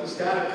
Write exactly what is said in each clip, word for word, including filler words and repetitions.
Stark.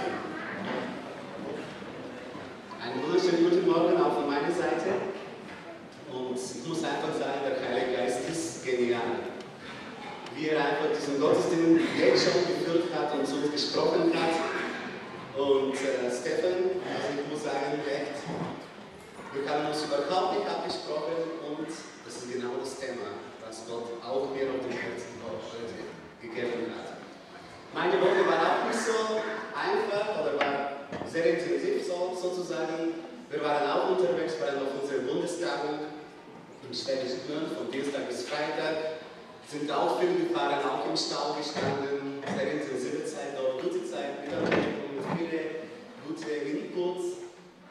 Einen wunderschönen guten Morgen auch von meiner Seite. Und ich muss einfach sagen, der Heilige Geist ist genial. Wie er einfach diesen Gottesdienst jetzt schon geführt hat und zu uns gesprochen hat. Und äh, Stefan, also ich muss sagen, echt, wir haben uns überhaupt nicht abgesprochen und das ist genau das Thema, was Gott auch mir auf dem Herzen heute gegeben hat. Meine Woche war auch nicht so einfach, oder war sehr intensiv so, sozusagen. Wir waren auch unterwegs, waren auf unserer Bundestagung im Schwäbischen Gmünd von Dienstag bis Freitag. Sind auch viel gefahren, auch im Stau gestanden. Sehr intensive Zeit, auch gute Zeit mit und viele gute Inputs.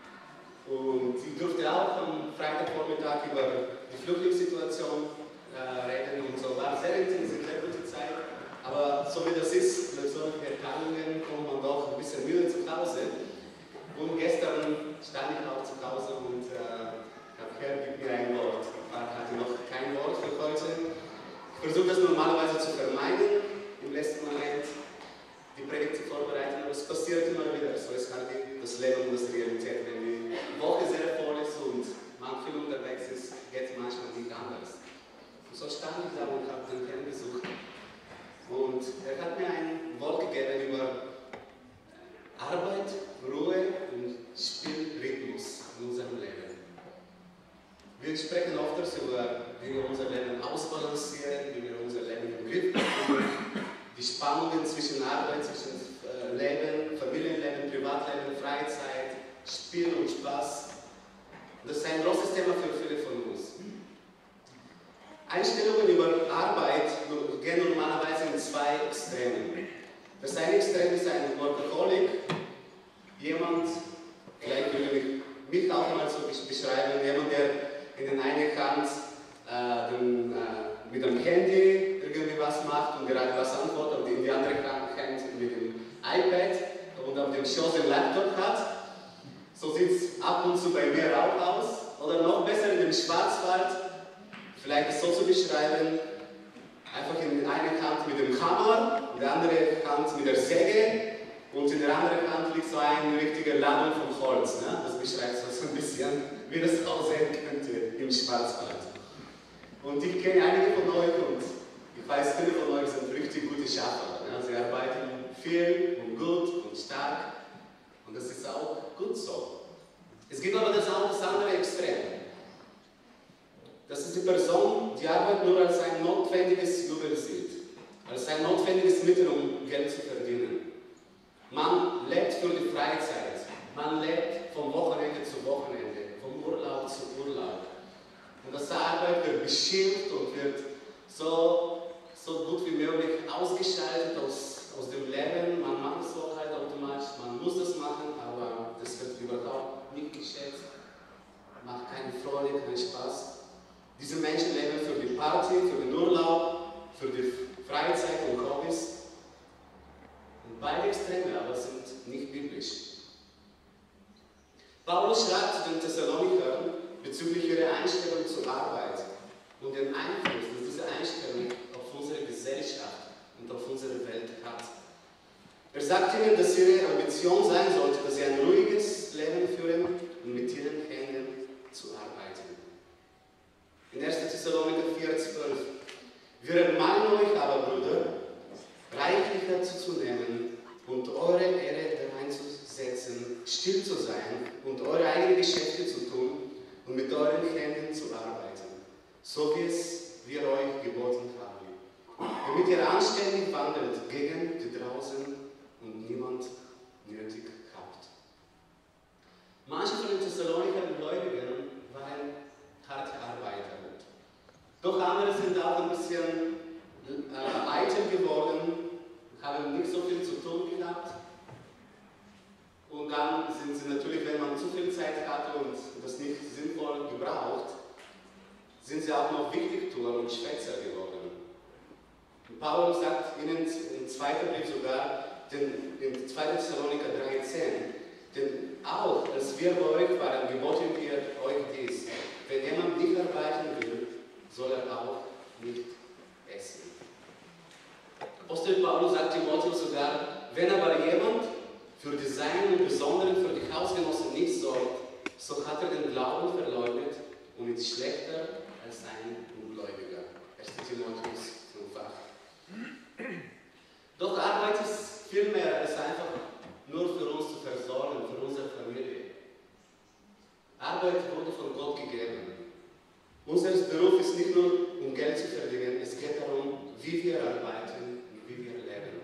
Und ich durfte auch am Freitagvormittag über die Flüchtlingssituation äh, reden und so. War sehr intensiv, sehr gute Zeit. Aber so wie das ist, mit solchen Erfahrungen kommt man doch ein bisschen müde zu Hause. Und gestern stand ich auch zu Hause und äh, habe Herr, gib mir ein Wort. Ich hatte noch kein Wort für heute. Ich versuche das normalerweise zu vermeiden, im letzten Moment die Predigt zu vorbereiten, aber es passiert immer wieder. So ist halt das Leben und das Realität. Wenn die Woche sehr voll ist und man viel unterwegs ist, geht es manchmal nicht anders. Und so stand ich da und habe den Herrn besucht. Und er hat mir ein Wort gegeben über Arbeit, Ruhe und Spielrhythmus in unserem Leben. Wir sprechen oft darüber, wie wir unser Leben ausbalancieren, wie wir unser Leben im Griff bekommen, die Spannungen zwischen Arbeit, zwischen äh, Leben, Familienleben, Privatleben, Freizeit, Spiel und Spaß. Das ist ein großes Thema für viele von uns. Einstellungen über Arbeit gehen normalerweise in zwei Extremen. Das eine Extrem ist ein Workaholic, jemand, vielleicht würde ich mich auch mal so beschreiben, jemand, der in der einen Hand äh, den, äh, mit dem Handy irgendwie was macht und gerade was antwortet und in die andere Hand mit dem iPad und auf dem Schoß den Laptop hat. So sieht es ab und zu bei mir auch aus. Oder noch besser in dem Schwarzwald. Vielleicht ist es so zu beschreiben, einfach in der einen Hand mit dem Hammer, in der anderen Hand mit der Säge und in der anderen Hand liegt so ein richtiger Ladung von Holz. Ne? Das beschreibt so ein bisschen, wie das aussehen könnte im Schwarzwald. Und ich kenne einige von euch und ich weiß, viele von euch sind richtig gute Schaffer. Ne? Sie arbeiten viel und gut und stark und das ist auch gut so. Es gibt aber das auch das andere Extrem. Das ist die Person, die Arbeit nur als ein notwendiges Übel sieht, als ein notwendiges Mittel, um Geld zu verdienen. Man lebt für die Freizeit, man lebt vom Wochenende zu Wochenende, vom Urlaub zu Urlaub. Und das Arbeit wird beschimpft und wird so, so gut wie möglich ausgeschaltet aus, aus dem Leben. Man macht es so halt automatisch, man muss das machen, aber das wird überhaupt nicht geschätzt, macht keine Freude, keinen Spaß. Diese Menschen leben für die Party, für den Urlaub, für die Freizeit und Hobbys. Und beide Extreme aber sind nicht biblisch. Paulus schreibt zu den Thessalonikern bezüglich ihrer Einstellung zur Arbeit und den Einfluss, dass diese Einstellung auf unsere Gesellschaft und auf unsere Welt hat. Er sagt ihnen, dass ihre Ambition sein sollte, dass sie ein ruhiges Leben führen und mit ihren Händen zu arbeiten. In erster Thessaloniker vier, zwölf. Wir ermahnen euch aber, Brüder, reichlicher zuzunehmen und eure Ehre hereinzusetzen, still zu sein und eure eigenen Geschäfte zu tun und mit euren Händen zu arbeiten, so wie es wir euch geboten haben, damit ihr anständig wandelt gegen die draußen und niemand nötig habt. Manche von den Thessaloniker Gläubigen waren harte Arbeiter. Doch andere sind auch ein bisschen äh, eitel geworden, haben nicht so viel zu tun gehabt. Und dann sind sie natürlich, wenn man zu viel Zeit hatte und das nicht sinnvoll gebraucht, sind sie auch noch Wichtigtuer und Schwätzer geworden. Und Paulus sagt ihnen im zweiten Brief sogar, den, in zweiter Thessaloniker drei, zehn, denn auch als wir bei euch waren, geboten wir euch dies: Wenn jemand nicht arbeiten will, soll er auch nicht essen. Apostel Paulus sagt Timotheus sogar, wenn aber jemand für die Seinen und besonders für die Hausgenossen nicht sorgt, so hat er den Glauben verleugnet und ist schlechter als ein Ungläubiger. erster Timotheus fünf acht. Doch Arbeit ist viel mehr als einfach nur für uns zu versorgen, für unsere Familie. Arbeit wurde von Gott gegeben. Unser Beruf ist nicht nur, um Geld zu verdienen, es geht darum, wie wir arbeiten und wie wir leben.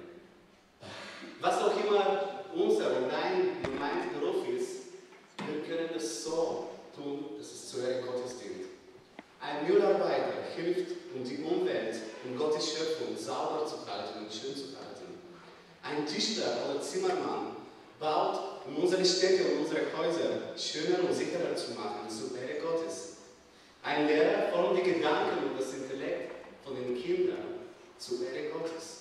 Was auch immer unser und dein und mein Beruf ist, wir können es so tun, dass es zur Ehre Gottes dient. Ein Müllarbeiter hilft, um die Umwelt und Gottes Schöpfung sauber zu halten und schön zu halten. Ein Tischler oder Zimmermann baut, um unsere Städte und unsere Häuser schöner und sicherer zu machen, zur Ehre Gottes. Ein Lehrer formt die Gedanken und das Intellekt von den Kindern zur Ehre Gottes.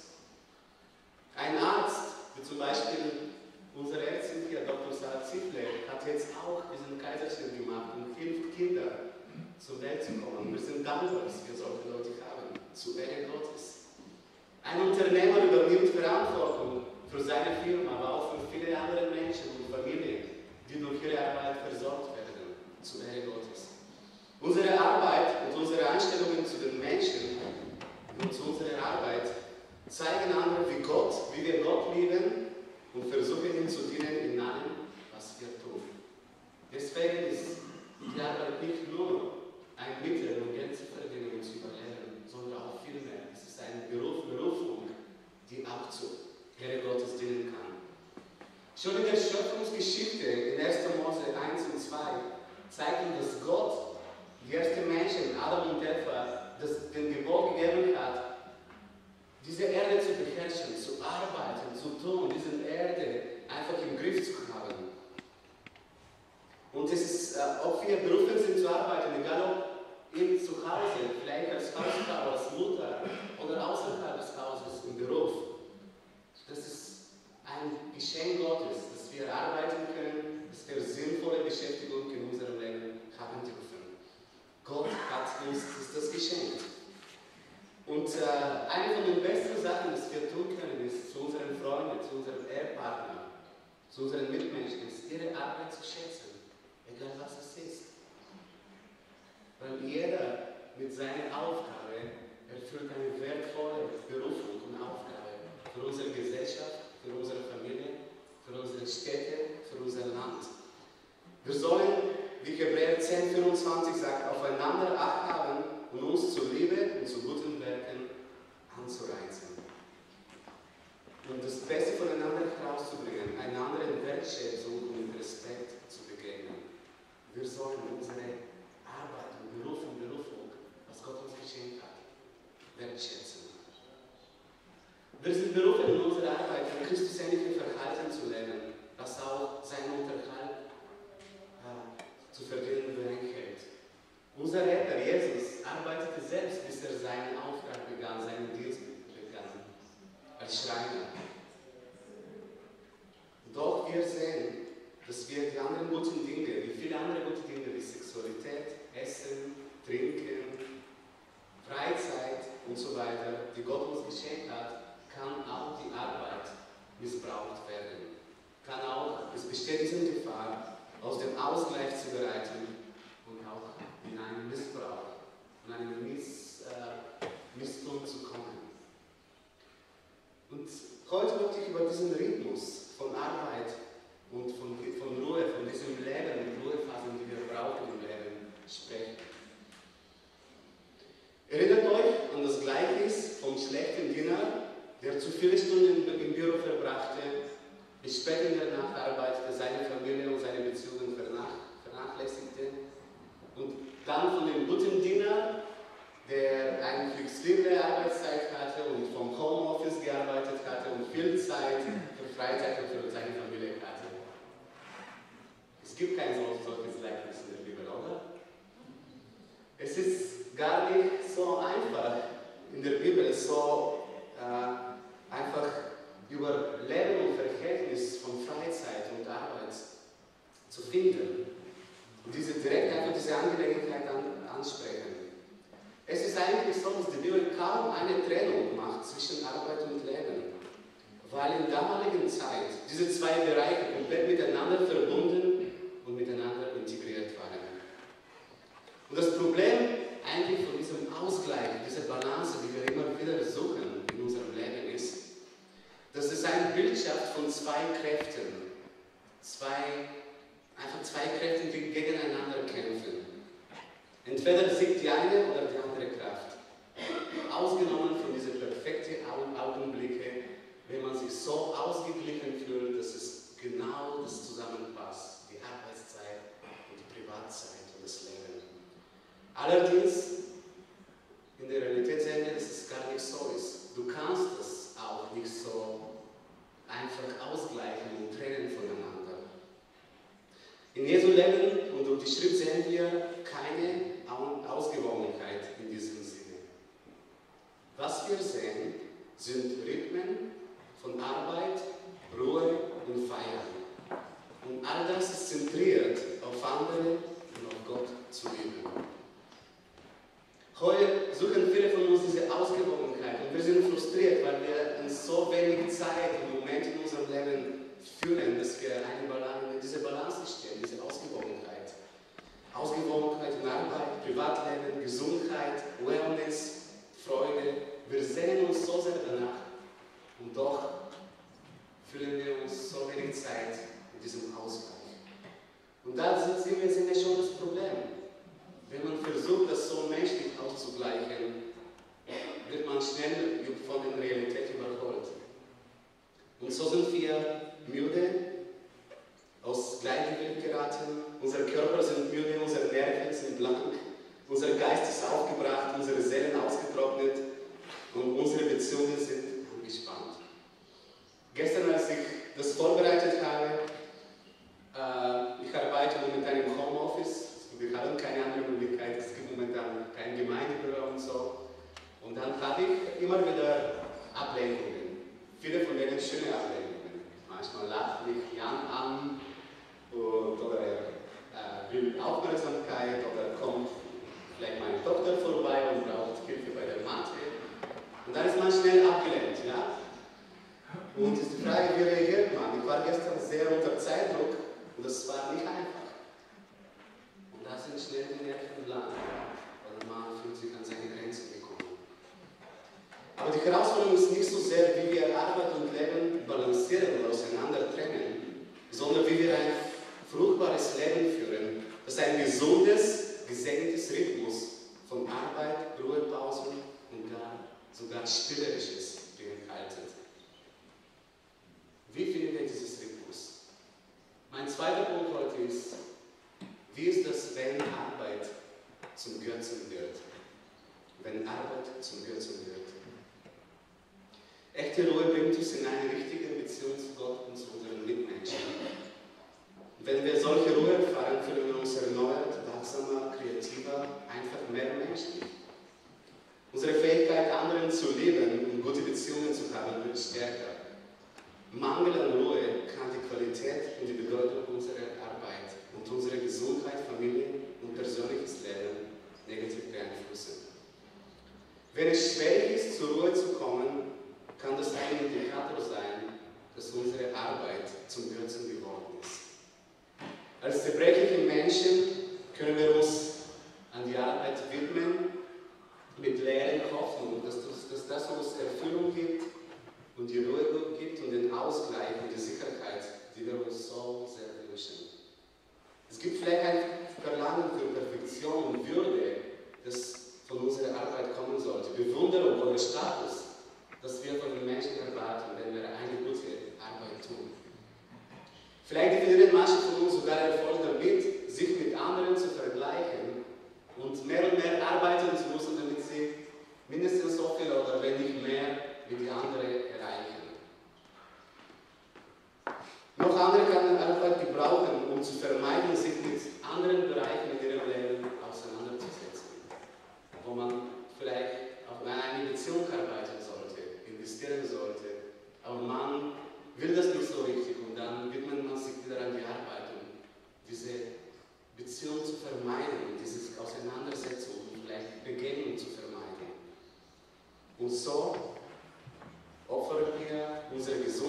Ein Arzt, wie zum Beispiel unsere Ärztin hier, Doktor Sarah Ziffle, hat jetzt auch diesen Kaiserschnitt gemacht und hilft Kindern zur Welt zu kommen. Wir sind dankbar, dass wir solche Leute haben, zur Ehre Gottes. Ein Unternehmer übernimmt Verantwortung für seine Firma, aber auch für viele andere Menschen und Familien, die durch ihre Arbeit versorgt werden, zur Ehre Gottes. Unsere Arbeit und unsere Einstellungen zu den Menschen und zu unserer Arbeit zeigen anderen, wie Gott, wie wir Gott lieben und versuchen ihm zu dienen in allem, was wir tun. Deswegen ist die Arbeit nicht nur ein Mittel, um Geld zu verdienen und zu überleben, sondern auch viel mehr. Es ist eine Beruf, Berufung, die auch zu Ehre Gottes dienen kann. Schon in der Schöpfungsgeschichte in erster Mose eins und zwei zeigen, dass Gott die ersten Menschen, Adam und Eva, das den Gebot gegeben hat, diese Erde zu beherrschen, zu arbeiten, zu tun, diese Erde einfach im Griff zu haben. Und es ist, äh, ob wir berufen sind zu arbeiten, egal ob eben zu Hause, vielleicht als Hausfrau, als Mutter oder außerhalb des Hauses im Beruf. Das ist ein Geschenk Gottes, dass wir arbeiten können, dass wir sinnvolle Beschäftigung in unserem Leben haben dürfen. Gott hat uns das geschenkt. Und äh, eine von den besten Sachen, die wir tun können, ist zu unseren Freunden, zu unserem Ehepartner, zu unseren Mitmenschen, ist ihre Arbeit zu schätzen, egal was es ist. Weil jeder mit seiner Aufgabe erfüllt eine wertvolle Berufung und Aufgabe für unsere Gesellschaft, für unsere Familie, für unsere Städte, für unser Land. Wir sollen, wie Hebräer zehn vierundzwanzig sagt, aufeinander Acht haben und uns zur Liebe und zu guten Werken anzureizen. Und das Beste voneinander herauszubringen, einander in Wertschätzung und in Respekt zu begegnen. Wir sollen unsere Arbeit und Beruf und Berufung, was Gott uns geschenkt hat, wertschätzen. Wir sind berufen, in unserer Arbeit ein christusähnliches Verhalten zu lernen, was auch seinen Unterhalt äh, zu verdienen bereithält. Unser Retter Jesus arbeitete selbst, bis er seinen Auftrag begann, seinen Dienst begann, als Schreiner. Doch wir sehen, dass wir die anderen guten Dinge, wie viele andere gute Dinge wie Sexualität, Essen, Trinken, Freizeit und so weiter, die Gott uns geschenkt hat, kann auch die Arbeit missbraucht werden. Kann auch, es besteht diese Gefahr, aus dem Ausgleich zu bereiten und auch in einen Missbrauch, in einen Miss, äh, Misstun zu kommen. Und heute möchte ich über diesen Rhythmus von Arbeit und von, von Ruhe, von diesem Leben und Ruhephasen, die wir brauchen im Leben, sprechen. Erinnert euch an das Gleichnis vom schlechten Diener, der zu viele Stunden im Büro verbrachte, bis spät in der Nacht arbeitete, seine Familie und seine Beziehungen vernachlässigte. Und dann von dem guten Diener, der eine flexible Arbeitszeit hatte und vom Homeoffice gearbeitet hatte und viel Zeit für Freizeit und für seine Familie hatte. Es gibt kein solches Gleichnis in der Bibel, oder? Es ist gar nicht so einfach in der Bibel, so äh, einfach über Leben und Verhältnis von Freizeit und Arbeit zu finden. Und diese direkt einfach diese Angelegenheit an, ansprechen. Es ist eigentlich so, dass die Bibel kaum eine Trennung macht zwischen Arbeit und Leben. weil in damaligen Zeit diese zwei Bereiche komplett miteinander verbunden und miteinander integriert waren. Und das Problem eigentlich von diesem Ausgleich, dieser Balance, die wir immer wieder suchen in unserem Leben ist, dass es ein Bild schafft von zwei Kräften, zwei, einfach zwei Kräfte, die gegeneinander kämpfen. Entweder siegt die eine oder die andere Kraft. Ausgenommen von diesen perfekten Augenblicke, wenn man sich so ausgeglichen fühlt, dass es genau das zusammenpasst, die Arbeitszeit und die Privatzeit und das Leben. Allerdings, in der Realität sehen wir, dass es gar nicht so ist. Du kannst das auch nicht so einfach ausgleichen und trennen voneinander. In Jesu Leben und durch die Schrift sehen wir keine Ausgewogenheit in diesem Sinne. Was wir sehen, sind Rhythmen von Arbeit, Ruhe und Feiern. Und all das ist zentriert auf andere und auf Gott zu lieben. Heute suchen viele von uns diese Ausgewogenheit und wir sind frustriert, weil wir in so wenig Zeit und Momente in unserem Leben fühlen, dass wir eine Balance, diese Balance stehen, diese Ausgewogenheit. Ausgewogenheit in Arbeit, Privatleben, Gesundheit, Wellness, Freude. Wir sehnen uns so sehr danach und doch fühlen wir uns so wenig Zeit in diesem Ausgleich. Und da sind wir, sind wir schon das Problem. Wenn man versucht, das so menschlich auszugleichen, wird man schnell von der Realität überholt. Und so sind wir müde, aus Gleichgewicht geraten, unsere Körper sind müde, unsere Nerven sind blank, unser Geist ist aufgebracht, unsere Seelen ausgetrocknet und unsere Beziehungen sind angespannt. Gestern, als ich das vorbereitet habe, äh, ich arbeite momentan im Homeoffice. Wir haben keine andere Möglichkeit, es gibt momentan kein Gemeindebüro und so. Und dann habe ich immer wieder Ablenkungen. Viele von denen schöne Ablenkungen. Manchmal lacht mich Jan an und, oder er äh, will Aufmerksamkeit oder kommt vielleicht meine Tochter vorbei und braucht Hilfe bei der Mathe. Und dann ist man schnell abgelenkt. Ja? Und ist die Frage, wie reagiert man? Ich war gestern sehr unter Zeitdruck und das war nicht einfach. Da sind schnell die Nerven blank, weil man fühlt sich an seine Grenzen gekommen. Aber die Herausforderung ist nicht so sehr, wie wir Arbeit und Leben balancieren oder auseinander trennen, sondern wie wir ein fruchtbares Leben führen, das ein gesundes, gesegnetes Rhythmus von Arbeit, Ruhepausen und gar, sogar Spielerisches beinhaltet. Wie finden wir dieses Rhythmus? Mein zweiter Punkt heute ist, wie ist das, wenn Arbeit zum Götzen wird? Wenn Arbeit zum Götzen wird. Echte Ruhe bringt uns in eine richtige Beziehung zu Gott und zu unseren Mitmenschen. Wenn wir solche Ruhe erfahren, fühlen wir uns erneuert, wachsamer, kreativer, einfach mehr menschlich. Unsere Fähigkeit, anderen zu lieben und gute Beziehungen zu haben, wird stärker. Mangel an Ruhe kann die Qualität und die Bedeutung unserer Arbeit und unsere Gesundheit, Familie und persönliches Leben negativ beeinflussen. Wenn es schwierig ist, zur Ruhe zu kommen, kann das ein Indikator sein, dass unsere Arbeit zum Götzen geworden ist. Als zerbrechliche Menschen können wir uns an die Arbeit widmen, mit leeren Hoffnung, dass das, dass das uns Erfüllung gibt und die Ruhe gibt und den Ausgleich und die Sicherheit, die wir uns so sehr wünschen. Es gibt vielleicht ein Verlangen für Perfektion und Würde, das von unserer Arbeit kommen sollte. Bewunderung oder Status, das wir von den Menschen erwarten, wenn wir eine gute Arbeit tun. Vielleicht definieren manche von uns sogar Erfolg damit, sich mit anderen zu vergleichen und mehr und mehr arbeiten zu müssen, damit sie mindestens so viel oder wenn nicht mehr wie die anderen erreichen. Noch andere können Arbeit gebrauchen, um zu vermeiden, sich mit anderen Bereichen in ihrem Leben auseinanderzusetzen, wo man vielleicht auf eine Beziehung arbeiten sollte, investieren sollte, aber man will das nicht so richtig und dann widmet man sich wieder an die Arbeit, um diese Beziehung zu vermeiden, diese Auseinandersetzung und vielleicht Begegnung zu vermeiden. Und so opfern wir unsere Gesundheit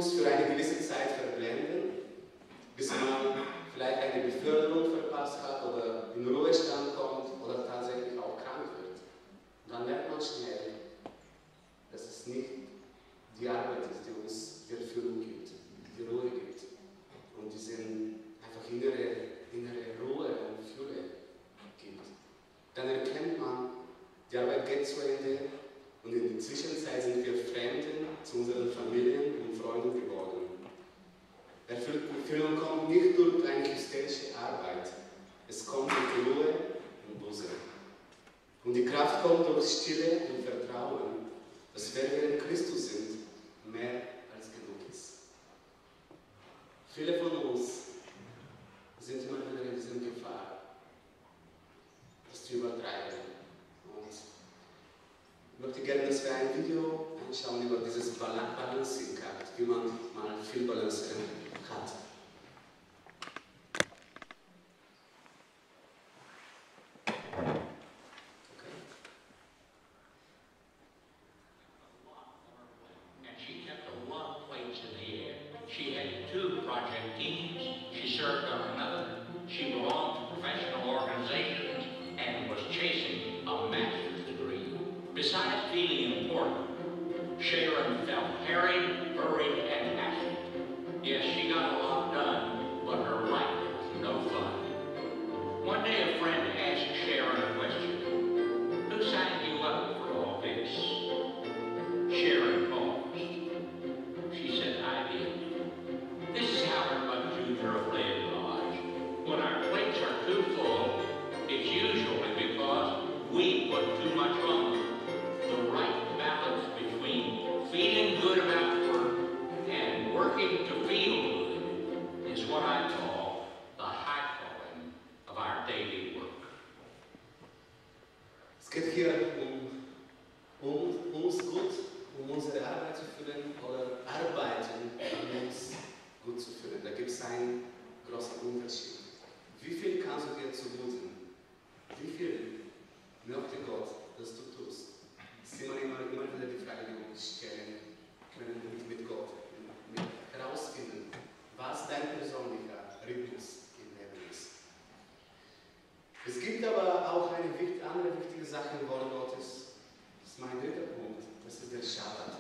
uns für eine gewisse Zeit verblenden, bis man vielleicht eine Beförderung verpasst hat oder in Ruhestand kommt oder tatsächlich auch krank wird. Und dann merkt man schnell, dass es nicht die Arbeit ist, die uns die Erfüllung gibt, die Ruhe gibt und diese einfach innere, innere Ruhe und Fülle gibt. Dann erkennt man, die Arbeit geht zu Ende und in der Zwischenzeit sind wir Fremden zu unseren Familien und Freunden geworden. Erfüllung kommt nicht durch eine hysterische Arbeit, es kommt durch Ruhe und Buße. Und die Kraft kommt durch Stille und Vertrauen, dass wer wir in Christus sind, mehr als genug ist. Viele von uns sind immer wieder in dieser Gefahr, das zu übertreiben. Und ich möchte gerne, dass wir ein Video anschauen über dieses Balancing Act, wie man mal viel Balance hat. She had two project teams. She served on another. She belonged to professional organizations and was chasing a master's degree. Besides feeling important, Sharon felt harried, hurried, and passionate. Yes, she got a lot done, but her life was no fun. One day a friend asked Sharon a question. Who signed you up for all this? Sharon paused. She said, I did. This is how Howard Junior of Lake Lodge. When our plates are too full, it's usually because we put too much on them. The right balance between feeling good about work and working to feel good is what I call the high calling of our daily work. Es geht hier um, um, um uns gut, um unsere Arbeit zu führen oder arbeiten, um uns gut zu fühlen. Da gibt es einen großen Unterschied. Wie viel kannst du dir zumuten? Wie viel möchte Gott, dass du tust? Das ist immer, immer, immer wieder die Frage, die wir uns stellen können mit, mit Gott. Mit herausfinden, was dein persönlicher Rhythmus im Leben ist. Es gibt aber auch eine andere wichtige Sache im Wort Gottes. Das ist mein dritter Punkt. Das ist der Schabbat.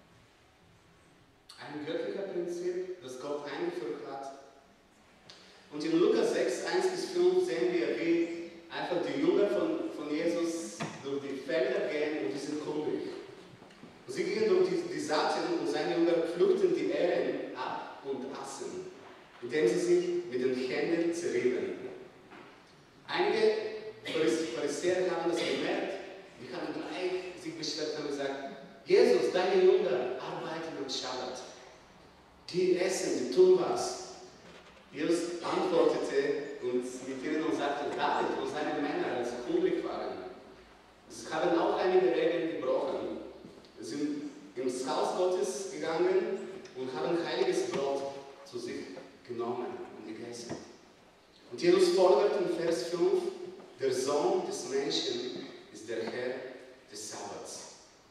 Ein göttlicher Prinzip, das Gott eingeführt hat. Und in Lukas sechs, eins bis fünf sehen wir, wie einfach die Jünger von, von Jesus durch die Felder gehen und die sind hungrig. Und sie gingen durch die, die Saaten und seine Jünger pflückten die Ähren ab und aßen, indem sie sich mit den Händen zerrieben. Einige Pharisäer haben das gemerkt, die haben gleich sich beschwert und gesagt, Jesus, deine Jünger arbeiten am Schabbat. Die essen, die tun was. Jesus antwortete und mit ihnen und sagte, David und seine Männer, als sie hungrig waren, sie haben auch einige Regeln gebrochen. Sie sind ins Haus Gottes gegangen und haben heiliges Brot zu sich genommen und gegessen. Und Jesus fordert in Vers fünf, der Sohn des Menschen ist der Herr des Sabbats.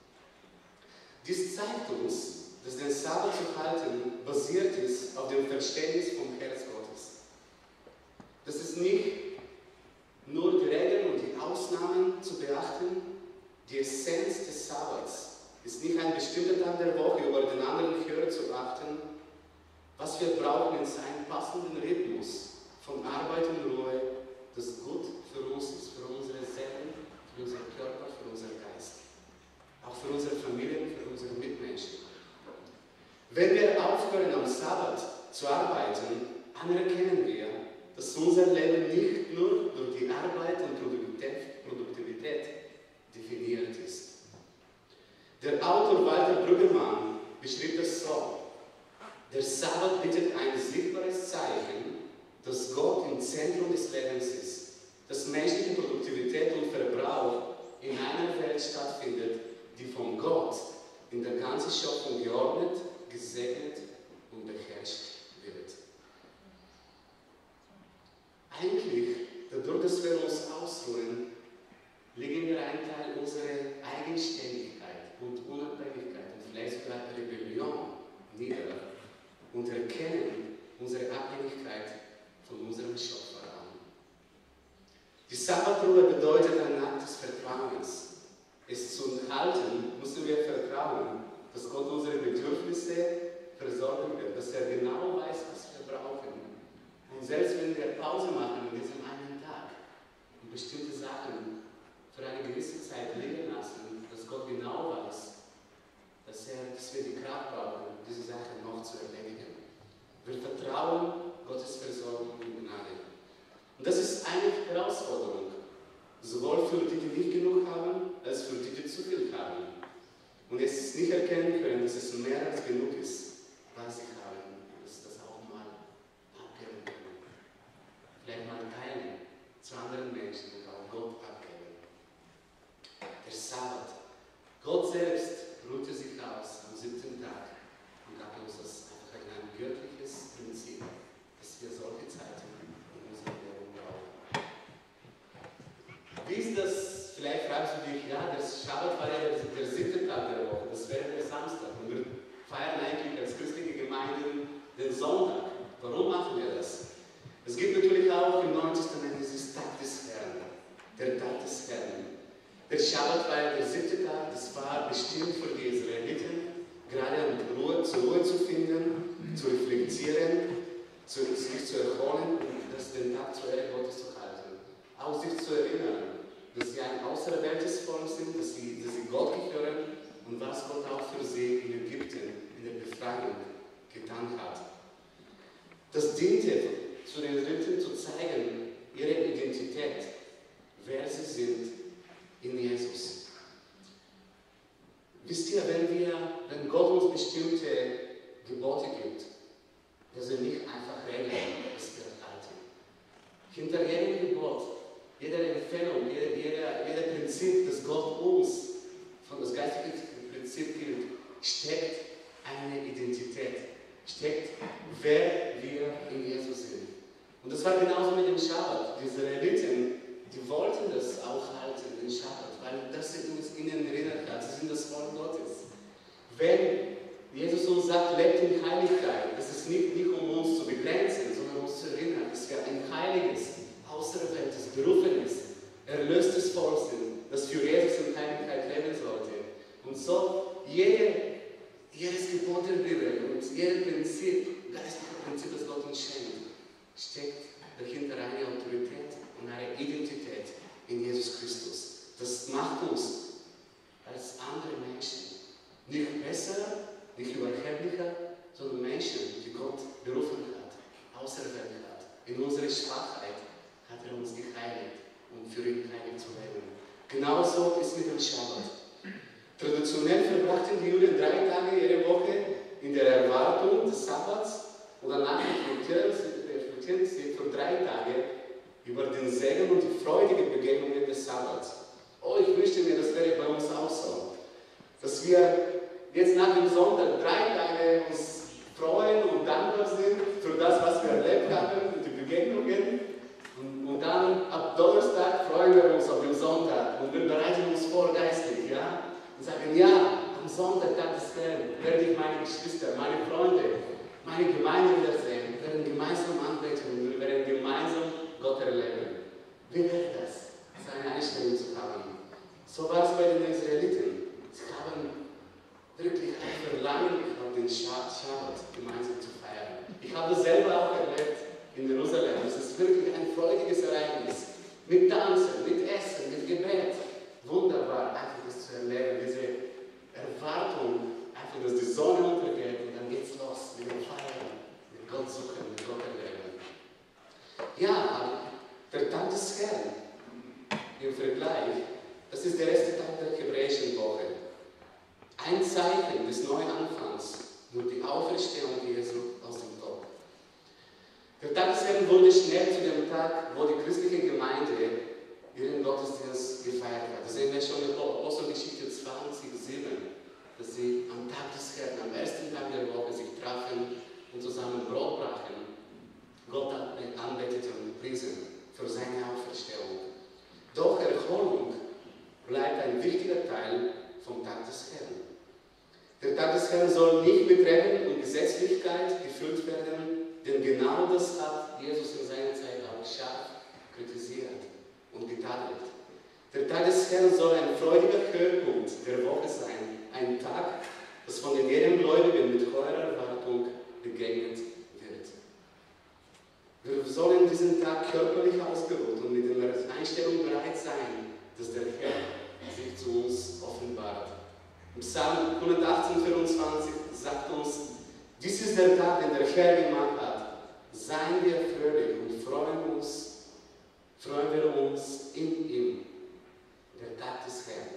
Dies zeigt uns, dass den Sabbat zu halten basiert ist auf dem Verständnis vom Herz Gottes. Das ist nicht nur die Regeln und die Ausnahmen zu beachten, die Essenz des Sabbats ist nicht ein bestimmter Tag der Woche über den anderen höher zu achten. Was wir brauchen, ist einen passenden Rhythmus von Arbeit und Ruhe, das gut für uns ist, für unsere Seelen, für unseren Körper, für unseren Geist. Auch für unsere Familien, für unsere Mitmenschen. Wenn wir aufhören, am Sabbat zu arbeiten, anerkennen wir, dass unser Leben nicht nur durch die Arbeit und Produktivität, Produktivität definiert ist. Der Autor Walter Brüggemann beschrieb das so: Der Sabbat bietet ein sichtbares Zeichen, dass Gott im Zentrum des Lebens ist, dass menschliche Produktivität und Verbrauch in einer Welt stattfindet, die von Gott in der ganzen Schöpfung geordnet, gesegnet und beherrscht wird. Eigentlich, dadurch, dass wir uns ausruhen, legen wir einen Teil unserer Eigenständigkeit und Unabhängigkeit und vielleicht sogar Rebellion nieder Die Sabbatruhe bedeutet ein Akt des Vertrauens. Es zu halten, müssen wir vertrauen, dass Gott unsere Bedürfnisse versorgen wird, dass er genau weiß, was wir brauchen. Und selbst wenn wir Pause machen in diesem einen Tag und bestimmte Sachen für eine gewisse Zeit liegen lassen, dass Gott genau weiß, dass, er, dass wir die Kraft brauchen, diese Sachen noch zu erledigen. Wir vertrauen Gottes Versorgung und Gnade. Und das ist eine Herausforderung, sowohl für die, die nicht genug haben, als für die, die zu viel haben. Und es ist nicht erkennen können, dass es mehr als genug ist, was sie haben, dass das auch mal abgeben können. Vielleicht mal teilen zu anderen Menschen und auch Gott abgeben. Der Sabbat. Gott selbst ruhte sich aus am siebten Tag und gab uns das einfach ein göttliches Prinzip, dass wir solche Zeiten in unserem Leben brauchen. Wie ist das? Vielleicht fragst du dich, ja, der Sabbat war ja der, der siebte Tag der Woche, das wäre der Samstag. Und wir feiern eigentlich als christliche Gemeinden den Sonntag. Warum machen wir das? Es gibt natürlich auch im Neuen Testament dieses Tag des Herrn, der Tag des Herrn. Der Sabbat war ja der siebte Tag, das war bestimmt für die Israeliten, gerade um Ruhe, zur Ruhe zu finden, zu reflektieren, zu, sich zu erholen und das den Tag zur Ehre Gottes zu halten. Auch sich zu erinnern, dass sie ein auserwähltes Volk sind, dass sie, dass sie Gott gehören und was Gott auch für sie in Ägypten, in der Befreiung getan hat. Das diente zu den Israeliten zu zeigen, ihre Identität, wer sie sind in Jesus. Wisst ihr, wenn, wir, wenn Gott uns bestimmte Gebote gibt, dass wir nicht einfach Regeln halten. Hinter jedem Gebot, jeder Empfehlung, jeder, jeder, jeder Prinzip, das Gott uns von das geistige Prinzip gilt, steckt eine Identität, steckt, wer wir in Jesus sind. Und das war genauso mit dem Schabbat. Die Israeliten, die wollten das auch halten, den Schabbat, weil das uns ihnen erinnert hat. Sie sind das Volk Gottes. Wenn Jesus uns sagt, lebt in Heiligkeit, das ist nicht, nicht um uns zu begrenzen, sondern uns zu erinnern, dass wir ein heiliges, auserwähltes, berufenes, erlöstes Volk sind, das für Jesus in Heiligkeit leben sollte. Und so jede, jedes Gebot der Bibel und jedes Prinzip, geistliche Prinzip, das Gott uns schenkt, steckt dahinter eine Autorität und eine Identität in Jesus Christus. Das macht uns als andere Menschen nicht besser, nicht überheblicher, sondern Menschen, die Gott berufen hat, auserwählt hat. In unserer Schwachheit hat er uns geheiligt, um für ihn heilig zu leben. Genauso ist mit dem Schabbat. Traditionell verbrachten die Juden drei Tage ihre Woche in der Erwartung des Sabbats und danach reflektierten sie für drei Tage über den Segen und die freudige Begegnung des Sabbats. Oh, ich wünschte mir, das wäre bei uns auch so. Dass wir jetzt nach dem Sonntag drei Tage uns freuen und dankbar sind für das, was wir erlebt haben, für die Begegnungen. Und, und dann ab Donnerstag freuen wir uns auf den Sonntag und wir bereiten uns vor geistlich, ja? Und sagen, ja, am Sonntag, Tag des Herrn, werde ich meine Geschwister, meine Freunde, meine Gemeinde wiedersehen. Wir werden gemeinsam anbeten und wir werden gemeinsam Gott erleben. Wie wäre das, so eine Einstellung zu haben? So war es bei den Israeliten. Sie haben wirklich ein Verlangen gehabt, den Schabbat gemeinsam zu feiern. Ich habe das selber auch erlebt in Jerusalem. Es ist wirklich ein freudiges Ereignis. Mit Tanzen, mit Essen, mit Gebet. Wunderbar, einfach das zu erleben. Diese Erwartung, einfach, dass die Sonne untergeht und dann geht's los mit dem Feiern, mit Gott suchen, mit Gott erleben. Ja, der Tag des Herrn im Vergleich, das ist der erste Tag der hebräischen Woche. Ein Zeichen des Neuanfangs durch die Auferstehung Jesu aus dem Tod. Der Tag des Herrn wurde schnell zu dem Tag, wo die christliche Gemeinde ihren Gottesdienst gefeiert hat. Das sehen wir schon in Apostelgeschichte zwanzig, sieben, dass sie am Tag des Herrn, am ersten Tag der Woche sich trafen und zusammen Brot brachen, Gott anbeteten und priesen für seine Auferstehung. Doch Erholung bleibt ein wichtiger Teil vom Tag des Herrn. Der Tag des Herrn soll nicht mit Regeln und Gesetzlichkeit gefüllt werden, denn genau das hat Jesus in seiner Zeit auch scharf kritisiert und entadelt. Der Tag des Herrn soll ein freudiger Höhepunkt der Woche sein. Ein Tag, das von den jedem Gläubigen mit hoher Erwartung begegnet wird. Wir sollen diesen Tag körperlich ausgeruht und mit der Einstellung bereit sein, dass der Herr sich zu uns offenbart. Im Psalm hundertachtzehn, vierundzwanzig sagt uns, dies ist der Tag, den der Herr gemacht hat. Seien wir fröhlich und freuen uns, freuen wir uns in ihm. Der Tag des Herrn.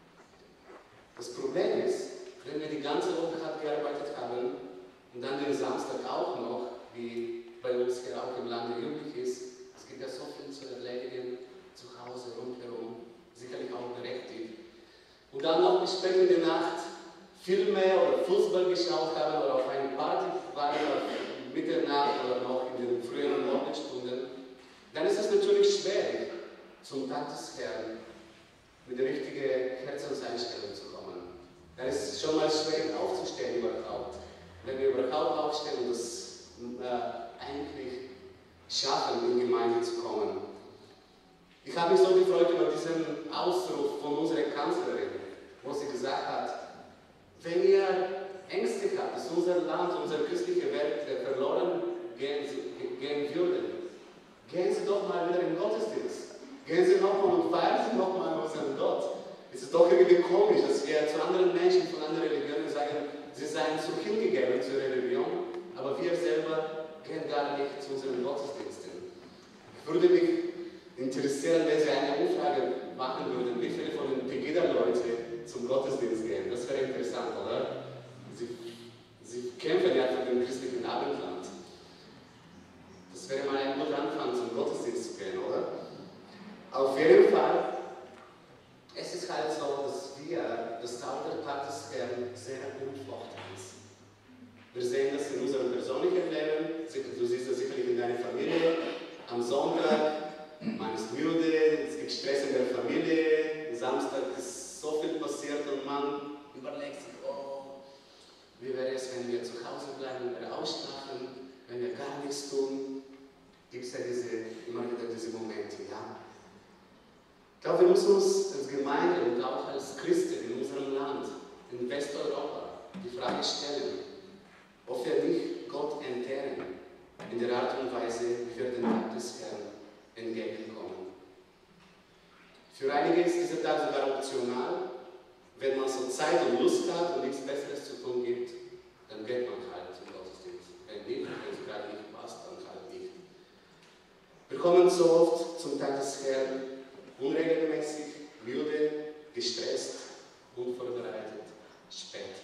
Das Problem ist, wenn wir die ganze Woche hart gearbeitet haben und dann den Samstag auch noch, wie bei uns hier auch im Lande üblich ist, es gibt ja so viel zu erledigen, zu Hause, rundherum, sicherlich auch berechtigt. Und dann noch bis spät in die Nacht Filme oder Fußball geschaut haben oder auf eine Party waren oder Mitternacht oder noch in den frühen Morgenstunden, dann ist es natürlich schwierig, zum Tag des Herrn mit der richtigen Herzenseinstellung zu kommen. Dann ist es schon mal schwierig aufzustehen überhaupt. Wenn wir überhaupt aufstehen und das äh, eigentlich schaffen, in die Gemeinde zu kommen. Ich habe mich so gefreut über diesen Ausruf von unserer Kanzlerin, wo sie gesagt hat, wenn ihr Ängste habt, dass unser Land, unsere christliche Welt verloren gehen, gehen würden, gehen Sie doch mal wieder in den Gottesdienst. Gehen Sie nochmal und feiern Sie nochmal unseren Gott. Es ist doch irgendwie komisch, dass wir zu anderen Menschen von anderen Religionen sagen, sie seien so hingegeben zur Religion, aber wir selber gehen gar nicht zu unseren Gottesdiensten. Ich würde mich interessieren, wenn Sie eine Umfrage machen würden, wie viele von den Pegida-Leuten zum Gottesdienst gehen. Das wäre interessant, oder? Sie, sie kämpfen ja für den christlichen Abendland. Das wäre mal ein guter Anfang, zum Gottesdienst zu gehen, oder? Auf jeden Fall, es ist halt so, dass wir das Tag des Herrn sehr unflochten ist. Wir sehen das in unserem persönlichen Leben, du siehst das sicherlich in deiner Familie, am Sonntag, man ist müde, es gibt Stress in der Familie, Samstag ist so viel passiert und man überlegt sich, oh, wie wäre es, wenn wir zu Hause bleiben, wenn wir ausschlafen, wenn wir gar nichts tun, gibt es ja diese, immer wieder diese Momente, ja. Ich glaube, wir müssen uns als Gemeinde und auch als Christen in unserem Land, in Westeuropa, die Frage stellen, ob wir nicht Gott entehren, in der Art und Weise, wie wir den Tag des Herrn entgegenkommen. Für einige ist dieser Tag sogar optional. Wenn man so Zeit und Lust hat und nichts Besseres zu tun gibt, dann geht man halt zum Gottesdienst. Wenn nicht, wenn es gerade nicht passt, dann halt nicht. Wir kommen so oft zum Tag des Herrn unregelmäßig, müde, gestresst, unvorbereitet, spät.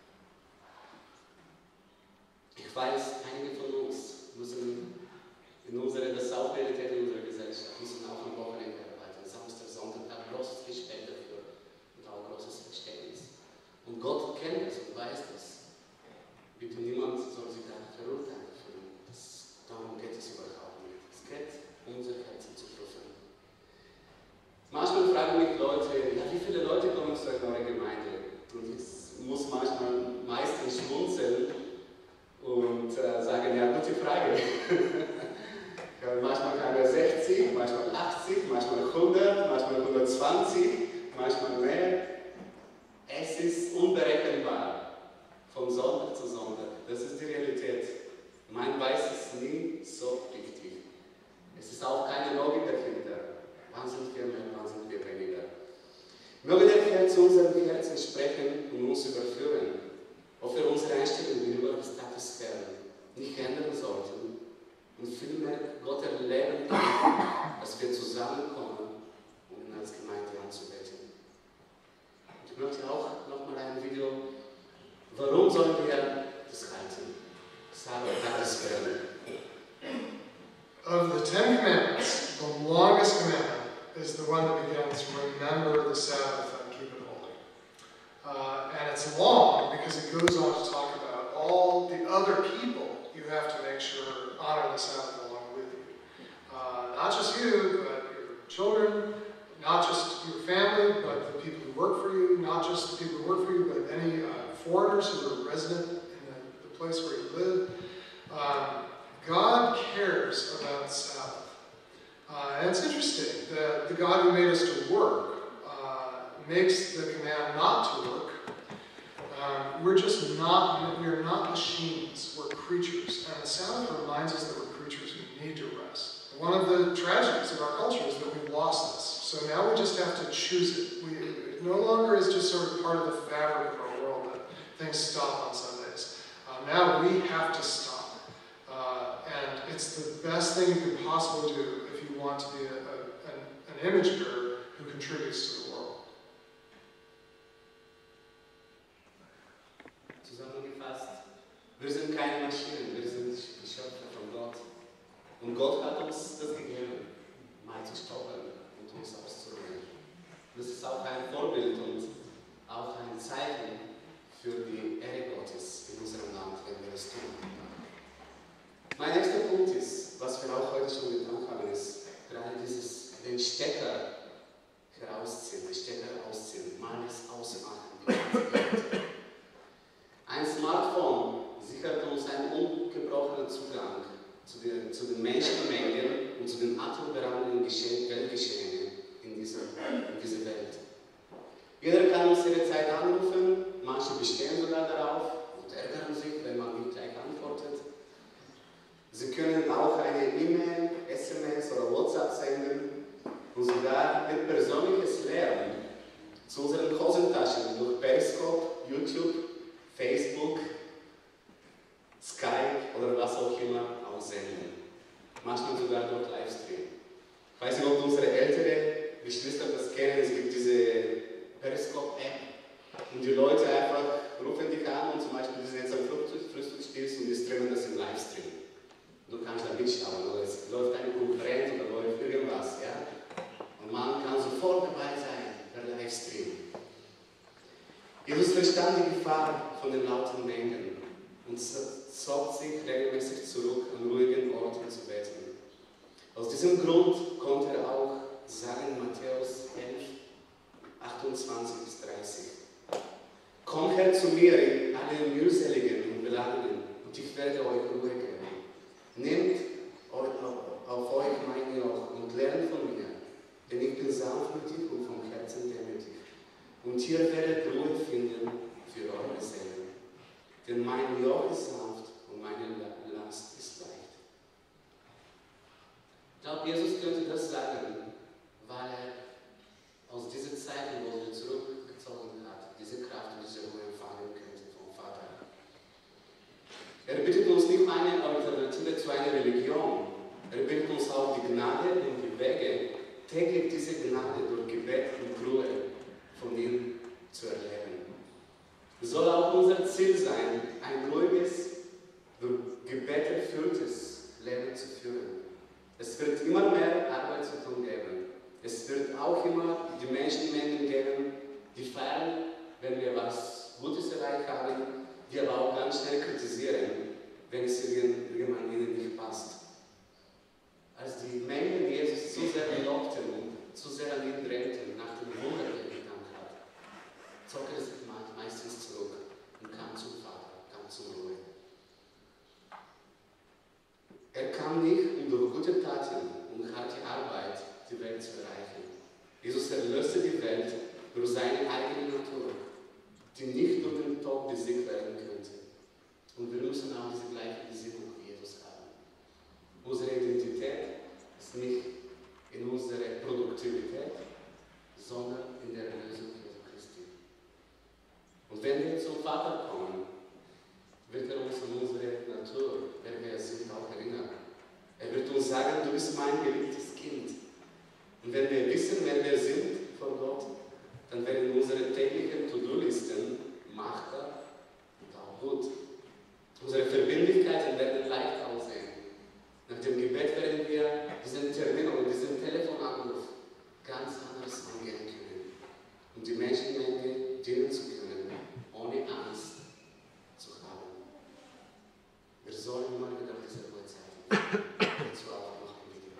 Ich weiß, einige von uns müssen in unserer, das ist auch Realität in unserer Gesellschaft, müssen auch am Wochenende arbeiten. Samstag, Sonntag, haben großes Respekt dafür und auch großes Verständnis. Und Gott kennt das und weiß das. Bitte niemand soll sich da verurteilen fühlen. Das, darum geht es überhaupt nicht. Es geht um unser Herzen zu prüfen. Manchmal fragen mich Leute, ja, wie viele Leute kommen zu einer neuen Gemeinde? Und ich muss manchmal meistens schmunzeln und äh, sagen, ja, gute Frage. Manchmal kamen wir sechzig, manchmal achtzig, manchmal hundert, manchmal hundertzwanzig, manchmal mehr. Es ist unberechenbar, von Sonntag zu Sonntag. Das ist die Realität. Man weiß es nie so richtig. Es ist auch keine Logik dahinter. Wann sind wir mehr, wann sind wir weniger? Möge der Herr zu unserem Herzen sprechen und uns überführen, ob wir unsere Einstellung gegenüber des Tages des Herrn nicht ändern sollten und vielmehr Gott erleben können, dass wir zusammenkommen, um ihn als Gemeinde anzubeten. Und ich möchte auch nochmal ein Video, warum sollen wir das halten? Sabbat des Herrn. Of the Ten Commandments, the longest commandment is the one that begins, remember the Sabbath and keep it holy. Uh, and it's long because it goes on to talk about all the other people you have to make sure honor the Sabbath along with you. Uh, not just you, but your children, not just your family, but the people who work for you, not just the people who work for you, but any uh, foreigners who are resident in the, the place where you live. Um, God cares about Sabbath. Uh, and it's interesting that the God who made us to work uh, makes the command not to work. Um, we're just not, we're not machines, we're creatures. And the Sabbath reminds us that we're creatures who need to rest. One of the tragedies of our culture is that we've lost this. So now we just have to choose it. We, it no longer is just sort of part of the fabric of our world that things stop on Sundays. Uh, now we have to stop. Uh, and it's the best thing you can possibly do if you want to be a, a, an, an image bearer who contributes to the world. Zusammengefasst, wir sind keine Maschinen, wir sind Geschöpfe von Gott. Und Gott hat uns das gegeben, mal zu stoppen und uns auszuruhen. Das ist auch ein Vorbild und auch ein Zeichen für die Ehre Gottes in unserem Land, wenn wir es tun. Mein nächster Punkt ist, was wir auch heute schon getan haben, ist gerade dieses, den Stecker herausziehen, den Stecker ausziehen, mal das ausmachen. Ein Smartphone sichert uns einen ungebrochenen Zugang zu den, zu den Menschenmengen und zu den atemberaubenden Weltgeschehenen in dieser, in dieser Welt. Jeder kann uns jederzeit anrufen, manche bestehen sogar darauf und ärgern sich, wenn man nicht gleich antwortet. Sie können auch eine E-Mail, S M S oder WhatsApp senden und sogar ein persönliches Lernen zu unseren Hosentaschen durch Periscope, YouTube, Facebook, Skype oder was auch immer aussenden. Manchmal sogar durch Livestream. Ich weiß nicht, ob unsere ältere Geschwister das kennen, es gibt diese Periscope-App und die Leute einfach rufen dich an und zum Beispiel, die sind jetzt am Frühstücksspiel und die streamen das im Livestream. Du kannst da mitschauen, oder es läuft eine Konferenz oder läuft irgendwas, ja? Und man kann sofort dabei sein, per Livestream. Jesus verstand die Gefahr von den lauten Mengen und zog sich regelmäßig zurück, an ruhigen Orten zu beten. Aus diesem Grund konnte er auch sagen, Matthäus elf, achtundzwanzig bis dreißig. Kommt her zu mir, alle mühseligen und beladenen, und ich werde euch Ruhe geben. Nehmt auf euch mein Joch und lernt von mir, denn ich bin sanftmütig und vom Herzen demütig. Und ihr werdet Ruhe finden für eure Seelen. Denn mein Joch ist sanft und meine Last ist leicht. Ich glaube, Jesus könnte das sagen, weil er aus dieser Zeit, wo er zurückgezogen hat, diese Kraft und diese Ruhe empfangen könnte vom Vater. Er bittet uns nicht eine Alternative zu einer Religion. Er bittet uns auch die Gnade und die Wege, täglich diese Gnade durch Gebet und Ruhe von ihm zu erleben. Es soll auch unser Ziel sein, ein ruhiges, durch Gebet erfülltes Leben zu führen. Es wird immer mehr Arbeit zu tun geben. Es wird auch immer die Menschenmengen geben, die feiern, wenn wir was Gutes erreicht haben, die aber auch ganz schnell kritisieren, wenn es irgendwann ihnen nicht passt. Als die Mengen Jesus zu sehr lockten und zu sehr an ihn drängten, nach dem Wunder, der er getan hat, zog er sich meistens zurück und kam zum Vater, kam zur Ruhe. Er kam nicht, um durch gute Taten und harte Arbeit die Welt zu erreichen. Jesus erlöste die Welt durch seine eigene Natur, die nicht durch den Tod besiegt werden könnte. Und wir müssen auch diese gleiche Besinnung wie Jesus haben. Unsere Identität ist nicht in unserer Produktivität, sondern in der Erlösung Jesu Christi. Und wenn wir zum Vater kommen, wird er uns an unsere Natur, wer wir sind, auch erinnern. Er wird uns sagen, du bist mein geliebtes Kind. Und wenn wir wissen, wer wir sind vor Gott, dann werden unsere täglichen To-Do-Listen machbar und auch gut. Unsere Verbindlichkeiten werden leicht aussehen. Nach dem Gebet werden wir diesen Termin oder diesen Telefonanruf ganz anders angehen können. Um die Menschenmenge dienen zu können, ohne Angst zu haben. Wir sollen immer wieder diese Ruhe zeigen. Dazu auch noch beten.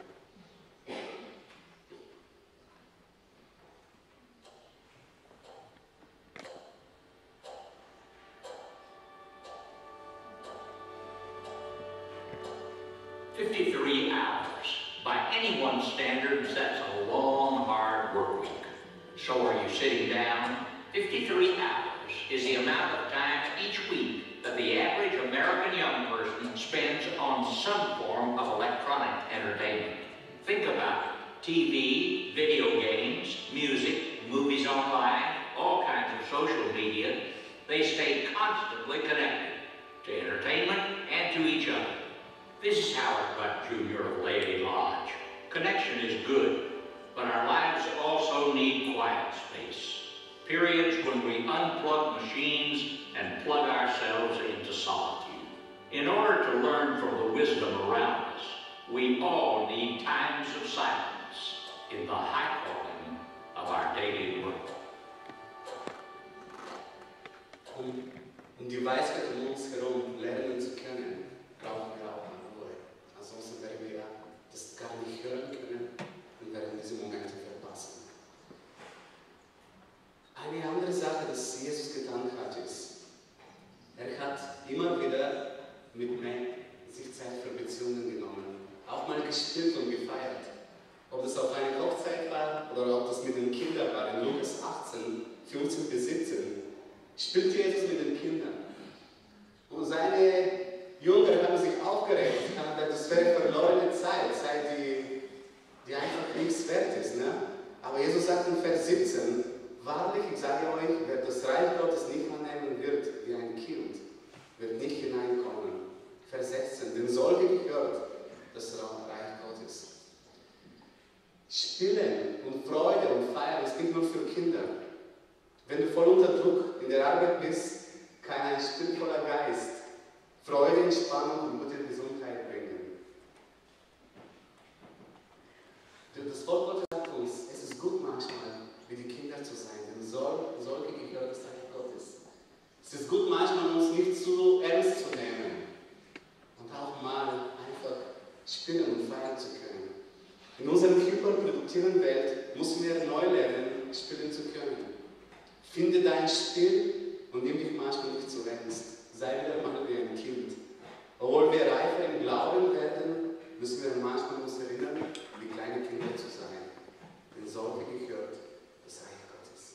anyone's standards, that's a long, hard work week. So are you sitting down? fifty-three hours is the amount of time each week that the average American young person spends on some form of electronic entertainment. Think about it. T V, video games, music, movies online, all kinds of social media. They stay constantly connected to entertainment and to each other. This is how it got Junior of Laity Lodge. Connection is good, but our lives also need quiet space. Periods when we unplug machines and plug ourselves into solitude. In order to learn from the wisdom around us, we all need times of silence in the high calling of our daily work. Um, um die Weisheit um uns herum lernen zu können, brauchen wir auch mal Ruhe. Ansonsten werden wir das gar nicht hören können und werden diese Momente verpassen. Eine andere Sache, die Jesus getan hat, ist, er hat immer wieder mit mir sich Zeit für Beziehungen genommen, auch mal gespielt und gefeiert. Ob das auf einer Hochzeit war oder ob das mit den Kindern war, in Lukas achtzehn, fünfzehn bis siebzehn, spielt Jesus mit den Kindern. Und seine Jünger haben sich aufgeregt, das wäre verlorene Zeit, Zeit, die, die einfach nichts wert ist. Ne? Aber Jesus sagt in Vers siebzehn, wahrlich, ich sage euch, wer das Reich Gottes nicht annehmen wird, wie ein Kind, wird nicht hineinkommen. Vers sechzehn, denn solche gehört das Reich Gottes. Spielen und Freude und Feiern ist nicht nur für Kinder. Wenn du voll unter Druck in der Arbeit bist, kann ein spielvoller Geist Freude, Entspannung und gute Gesundheit bringen. Das Wort Gottes sagt uns, es ist gut manchmal, wie die Kinder zu sein, denn solche gehört das Reich Gottes. Es ist gut manchmal, uns nicht zu ernst zu nehmen und auch mal einfach spielen und feiern zu können. In unserer hyperproduktiven Welt müssen wir neu lernen, spielen zu können. Finde dein Spiel und nimm dich manchmal nicht zu ernst. Sei wieder mal wie ein Kind. Obwohl wir reifer im Glauben werden, müssen wir manchmal uns erinnern, wie kleine Kinder zu sein. Denn solche gehört das Reich Gottes.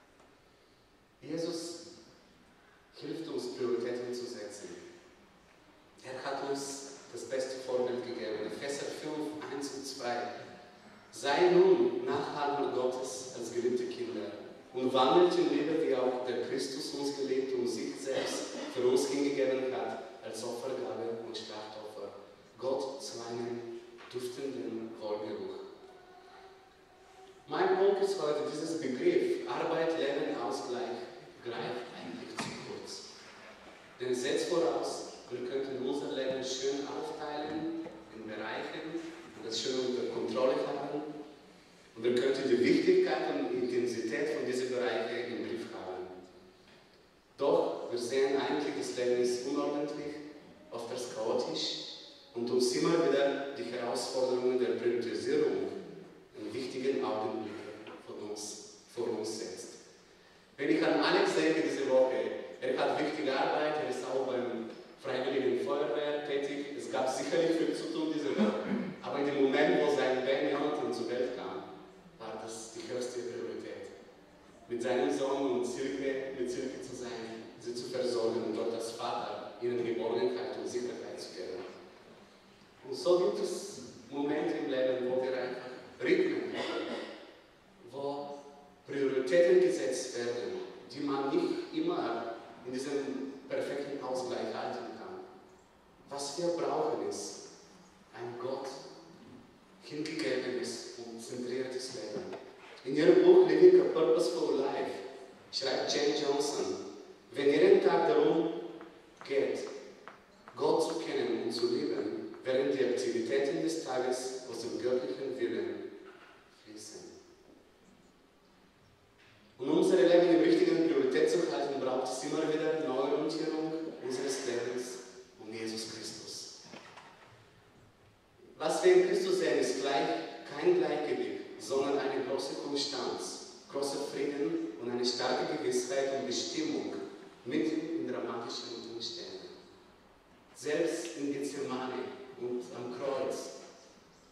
Jesus hilft uns, Prioritäten zu setzen. Er hat uns das beste Vorbild gegeben. Epheser fünf, eins und zwei. Sei nun Nachahmer Gottes als geliebte Kinder und wandelt in Liebe, wie auch der Christus uns gelebt und sich selbst für uns hingegeben hat, als Opfergabe und Schlachtopfer. Gott zu einem duftenden Wohlgeruch. Mein Punkt ist heute, dieses Begriff Arbeit, Leben, Ausgleich greift eigentlich zu kurz. Denn es setzt voraus, wir könnten unser Leben schön aufteilen in Bereichen und das schön unter Kontrolle haben. Und wir könnten die Wichtigkeit und Intensität von diesen Bereichen im Griff haben. Doch wir sehen eigentlich, das Leben ist unordentlich, oft als chaotisch und uns immer wieder die Herausforderungen der Priorisierung in wichtigen Augenblicken von uns, vor uns setzt. Wenn ich an Alex denke diese Woche, er hat wichtige Arbeit, er ist auch beim Freiwilligen Feuerwehr tätig. Es gab sicherlich viel zu tun diese Woche. Aber in dem Moment, wo sein Ben Jonathan zur Welt kam, war das die höchste Priorität. Mit seinem Sohn und Silke, mit Silke zu sein, sie zu versorgen und dort als Vater ihnen Geborgenheit und Sicherheit zu geben. Und so gibt es Momente im Leben, wo wir einfach Rhythmen haben, wo Prioritäten gesetzt werden, die man nicht immer in diesem perfekten Ausgleich halten kann. Was wir brauchen ist ein Gott hingegebenes und zentriertes Leben. In ihrem Buch Living a Purposeful Life schreibt Jane Johnson, wenn jeden Tag darum geht, Gott zu kennen und zu lieben, werden die Aktivitäten des Tages aus dem göttlichen Willen fließen. Um unser Leben in richtigen Priorität zu halten, braucht es immer wieder Neuorientierung unseres Lebens um Jesus Christus. Was wir in Christus sehen, ist gleich, kein Gleichgewicht, sondern eine große Konstanz, großer Frieden und eine starke Gewissheit und Bestimmung mitten in dramatischen Umständen. Selbst in Gethsemane und am Kreuz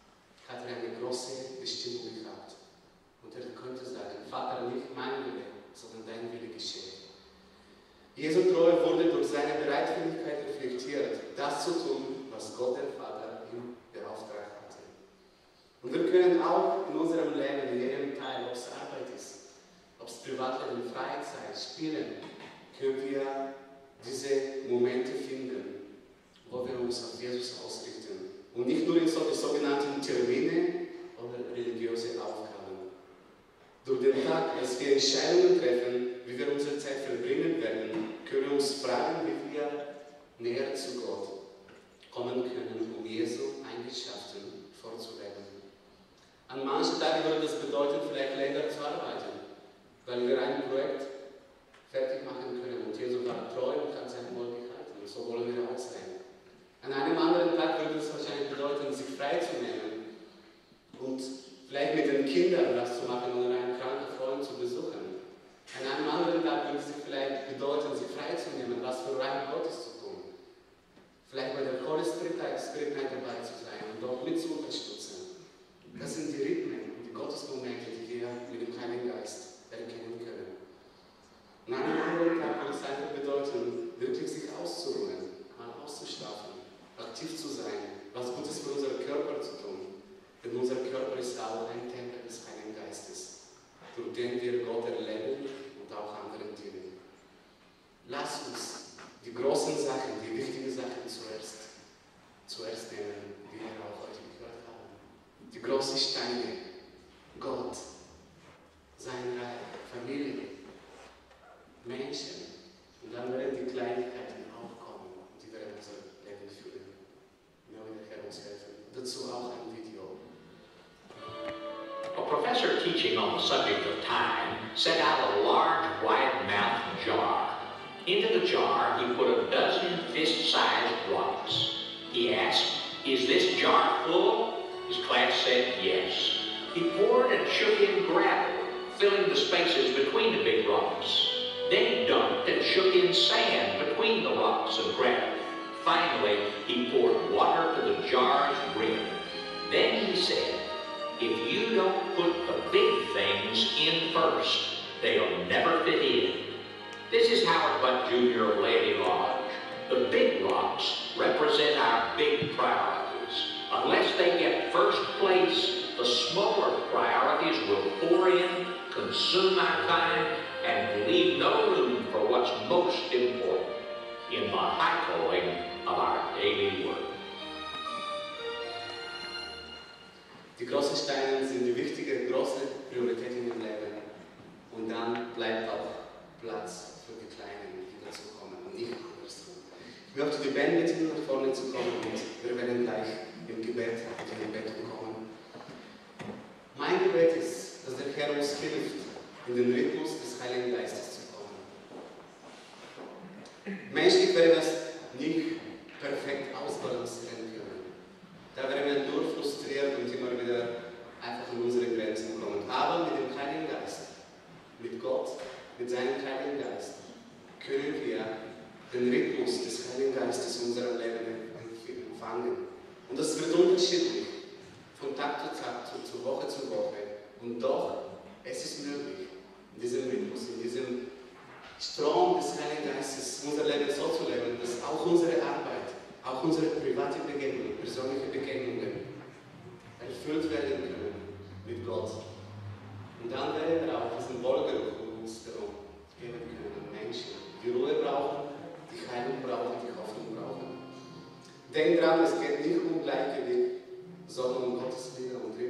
hat er eine große Bestimmung gehabt. Und er könnte sagen, Vater, nicht mein Wille, sondern dein Wille geschehe. Jesu Treue wurde durch seine Bereitwilligkeit reflektiert, das zu tun, was Gott der Vater ihm beauftragt hatte. Und wir können auch in unserem Leben, in jedem Teil, ob es Arbeit ist, ob es Privatleben, Freizeit, Spielen, können wir diese Momente finden, wo wir uns auf Jesus ausrichten. Und nicht nur in so die sogenannten Termine oder religiöse Aufgaben. Durch den Tag, als wir Entscheidungen treffen, wie wir unsere Zeit verbringen werden, können wir uns fragen, wie wir näher zu Gott kommen können, um Jesu Eigenschaften vorzuleben. An manchen Tagen würde das bedeuten, vielleicht länger zu arbeiten, weil wir ein Projekt fertig machen können. Und Jesu war treu und hat sein Wort gehalten. Und so wollen wir auch sein. An einem anderen Tag würde es wahrscheinlich bedeuten, sich freizunehmen und vielleicht mit den Kindern was zu machen oder einen kranken Freund zu besuchen. An einem anderen Tag würde es vielleicht bedeuten, sich freizunehmen, was für Reich Gottes zu tun. Vielleicht bei der Holy Spirit Night dabei zu sein und dort mit zu unterstützen. Das sind die Rhythmen und die Gottesmomente, die wir mit dem Heiligen Geist erkennen können. Und an einem anderen Tag würde es einfach bedeuten, wirklich sich auszuruhen, mal auszuschlafen, aktiv zu sein, was Gutes für unseren Körper zu tun. Denn unser Körper ist auch ein Tempel des Heiligen Geistes, durch den wir Gott erleben und auch anderen dienen. Lass uns die großen Sachen, die wichtigen Sachen zuerst, zuerst nehmen, wie wir auch heute gehört haben. Die großen Steine, Gott, sein Reich, Familie, Menschen. Und dann werden die Kleinigkeiten auch kommen und die werden unser Leben führen. Möge der Herr uns helfen. Dazu auch ein Video. A professor teaching on the subject of time set out a large, wide-mouthed jar. Into the jar, he put a dozen fist-sized rocks. He asked, "Is this jar full?" His class said yes. He poured and shook in gravel, filling the spaces between the big rocks. Then he dumped and shook in sand between the rocks and gravel. Finally, he poured water to the jar's rim. Then he said, "If you don't put the big things in first, they'll never fit in." This is Howard Butt Junior of Laity Lodge. The big rocks represent our big priorities. Unless they get first place, the smaller priorities will pour in, consume our time, and leave no room for what's most important in the high calling of our daily work. Die großen Steine sind die wichtige, große Priorität in dem Leben. Und dann bleibt auch Platz für die Kleinen, die dazu kommen und nicht andersrum. Ich möchte die Band bitten, nach vorne zu kommen und wir werden gleich im Gebet und in die Betung kommen. Mein Gebet ist, dass der Herr uns hilft, in den Rhythmus des Heiligen Geistes zu kommen. Menschlich wäre das nicht perfekt ausbalancieren können. Da wären wir nur frustriert und immer wieder einfach in unsere Grenzen kommen. Aber mit dem Heiligen Geist, mit Gott, mit seinem Heiligen Geist, können wir den Rhythmus des Heiligen Geistes in unserem Leben empfangen. Und das wird unterschiedlich, von Tag zu Tag, zu Woche zu Woche. Und doch, es ist möglich, in diesem Rhythmus, in diesem Strom des Heiligen Geistes unser Leben so zu leben, dass auch unsere Arbeit, auch unsere private Begegnungen, persönliche Begegnungen erfüllt werden können mit Gott. Und dann werden wir auch diesen Wohlgeruch um uns herum geben können an Menschen, die Ruhe brauchen, die Heilung brauchen, die Hoffnung brauchen. Denk dran, es geht nicht um Gleichgewicht, sondern um Gottes Liebe und Liebe.